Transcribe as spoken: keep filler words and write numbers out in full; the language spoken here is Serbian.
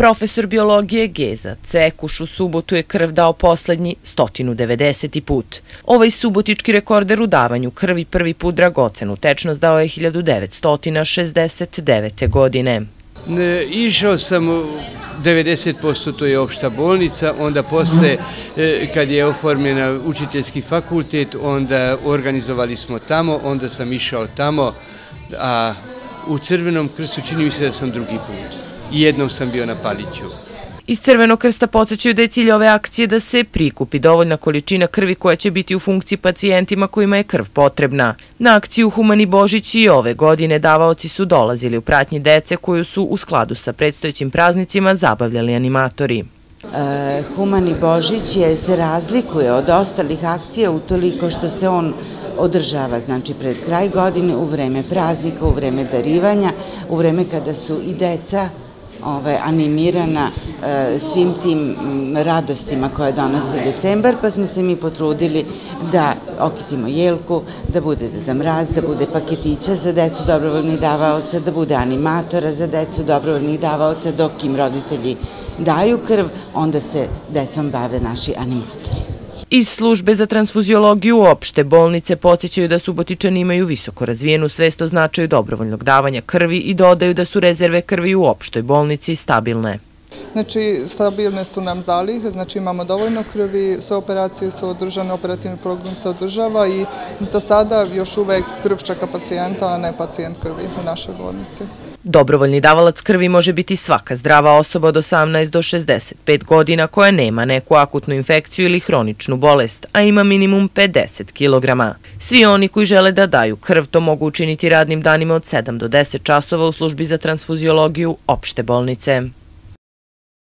Profesor biologije Geza Cekuš u subotu je krv dao poslednji sto devedeseti put. Ovaj subotički rekorder u davanju krvi prvi put dragocenu tečnost dao je hiljadu devetsto šezdeset devete. godine. Išao sam devedeset posto, to je opšta bolnica, onda posle kad je oformljena učiteljski fakultet, onda organizovali smo tamo, onda sam išao tamo, a u Crvenom krstu čini mi se da sam drugi put. I jednom sam bio na Paliću. Iz Crvenog krsta podsjećaju da je cilj ove akcije da se prikupi dovoljna količina krvi koja će biti u funkciji pacijentima kojima je krv potrebna. Na akciju Humani Božić i ove godine davaoci su dolazili u pratnji dece koju su u skladu sa predstojećim praznicima zabavljali animatori. Humani Božić je, se razlikuje od ostalih akcija utoliko što se on održava, znači pred kraj godine, u vreme praznika, u vreme darivanja, u vreme kada su i deca animirana svim tim radostima koje donose decembar, pa smo se mi potrudili da okitimo jelku, da bude Deda Mraz, da bude paketića za decu dobrovoljnih davaoca, da bude animatora za decu dobrovoljnih davaoca, dok im roditelji daju krv, onda se decom bave naši animatori. Iz službe za transfuziologiju opšte bolnice podsjećaju da Subotičani imaju visoko razvijenu svest o značaju dobrovoljnog davanja krvi i dodaju da su rezerve krvi u opštoj bolnici stabilne. Znači, stabilne su nam zalihe, znači imamo dovoljno krvi, sve operacije su održane, operativni program se održava i za sada još uvek krv čeka pacijenta, a ne pacijent krvi u našoj bolnici. Dobrovoljni davalac krvi može biti svaka zdrava osoba od osamnaest do šezdeset pet godina koja nema neku akutnu infekciju ili hroničnu bolest, a ima minimum pedeset kilograma. Svi oni koji žele da daju krv to mogu učiniti radnim danima od sedam do deset časova u službi za transfuziologiju opšte bolnice.